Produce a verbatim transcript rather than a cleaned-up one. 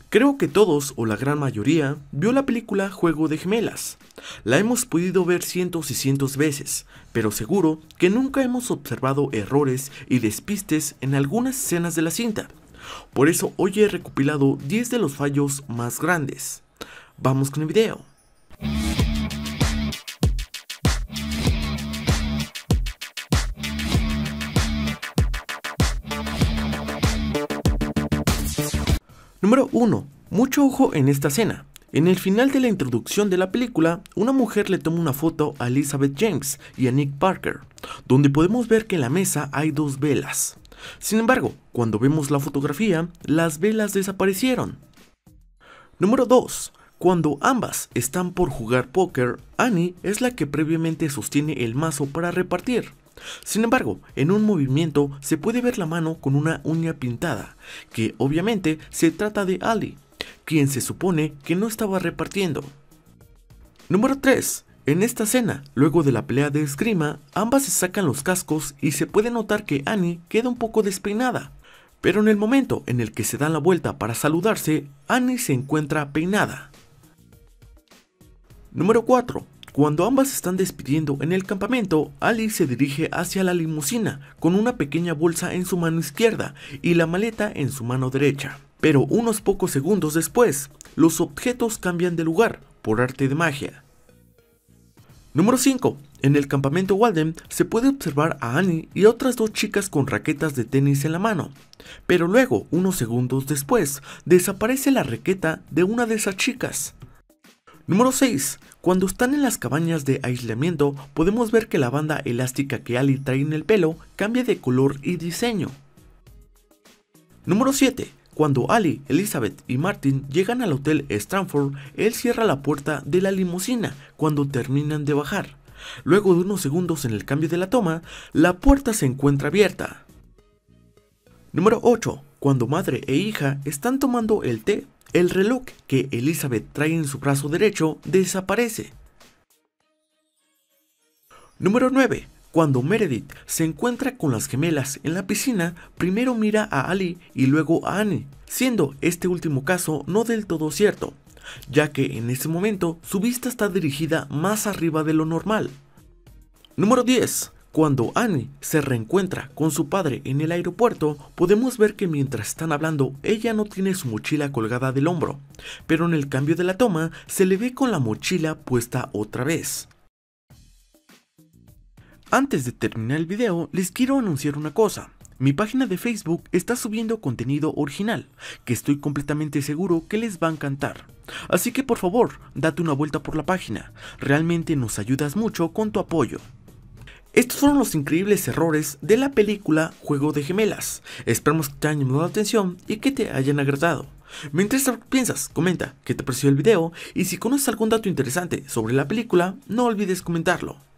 Creo que todos, o la gran mayoría, vio la película Juego de Gemelas. La hemos podido ver cientos y cientos veces, pero seguro que nunca hemos observado errores y despistes en algunas escenas de la cinta. Por eso hoy he recopilado diez de los fallos más grandes. Vamos con el video. Número uno. Mucho ojo en esta escena. En el final de la introducción de la película, una mujer le toma una foto a Elizabeth James y a Nick Parker, donde podemos ver que en la mesa hay dos velas. Sin embargo, cuando vemos la fotografía, las velas desaparecieron. Número dos. Cuando ambas están por jugar póker, Annie es la que previamente sostiene el mazo para repartir. Sin embargo, en un movimiento se puede ver la mano con una uña pintada, que obviamente se trata de Ali, quien se supone que no estaba repartiendo. Número tres. En esta escena, luego de la pelea de esgrima, ambas se sacan los cascos y se puede notar que Annie queda un poco despeinada. Pero en el momento en el que se dan la vuelta para saludarse, Annie se encuentra peinada. Número cuatro. Cuando ambas están despidiendo en el campamento, Ali se dirige hacia la limusina con una pequeña bolsa en su mano izquierda y la maleta en su mano derecha. Pero unos pocos segundos después, los objetos cambian de lugar por arte de magia. Número cinco. En el campamento Walden se puede observar a Annie y a otras dos chicas con raquetas de tenis en la mano. Pero luego, unos segundos después, desaparece la raqueta de una de esas chicas. Número seis. Cuando están en las cabañas de aislamiento, podemos ver que la banda elástica que Ali trae en el pelo cambia de color y diseño. Número siete. Cuando Ali, Elizabeth y Martin llegan al hotel Stanford, él cierra la puerta de la limusina cuando terminan de bajar. Luego de unos segundos en el cambio de la toma, la puerta se encuentra abierta. Número ocho. Cuando madre e hija están tomando el té, el reloj que Elizabeth trae en su brazo derecho desaparece. Número nueve. Cuando Meredith se encuentra con las gemelas en la piscina, primero mira a Ali y luego a Annie, siendo este último caso no del todo cierto, ya que en ese momento su vista está dirigida más arriba de lo normal. Número diez. Cuando Annie se reencuentra con su padre en el aeropuerto, podemos ver que mientras están hablando, ella no tiene su mochila colgada del hombro, pero en el cambio de la toma, se le ve con la mochila puesta otra vez. Antes de terminar el video, les quiero anunciar una cosa. Mi página de Facebook está subiendo contenido original, que estoy completamente seguro que les va a encantar. Así que por favor, date una vuelta por la página, realmente nos ayudas mucho con tu apoyo. Estos fueron los increíbles errores de la película Juego de Gemelas. Esperamos que te hayan llamado la atención y que te hayan agradado. Me interesa lo que piensas, comenta qué te pareció el video y si conoces algún dato interesante sobre la película, no olvides comentarlo.